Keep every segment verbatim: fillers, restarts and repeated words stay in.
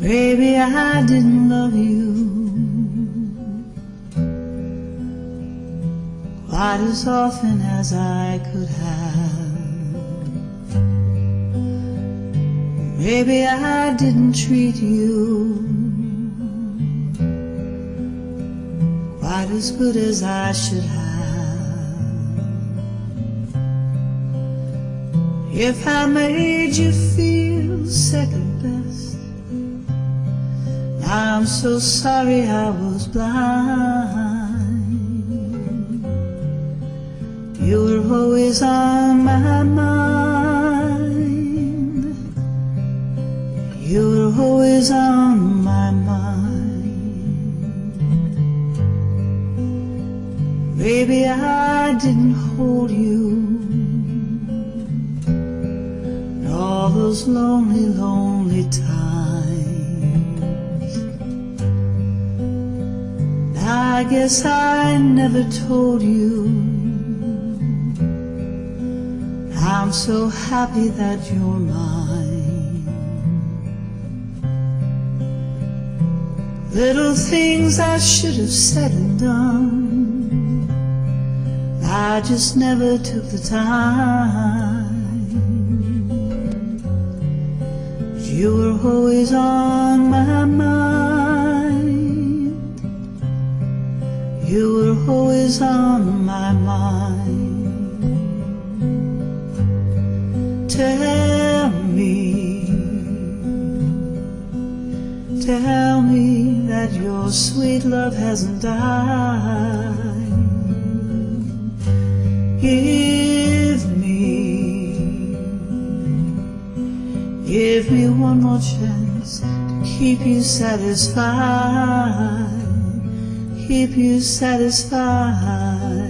Maybe I didn't love you quite as often as I could have. Maybe I didn't treat you quite as good as I should have. If I made you feel second best, I'm so sorry I was blind. You were always on my mind. You were always on my mind. Maybe I didn't hold you in all those lonely, lonely times. I guess I never told you I'm so happy that you're mine. Little things I should have said and done, I just never took the time. But you were always on my mind. You were always on my mind. Tell me, tell me that your sweet love hasn't died. Give me, give me one more chance to keep you satisfied, keep you satisfied.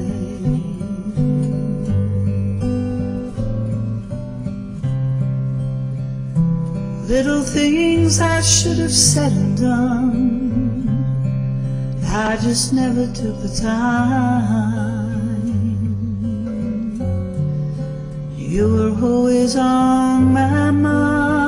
Little things I should have said and done, I just never took the time. You were always on my mind.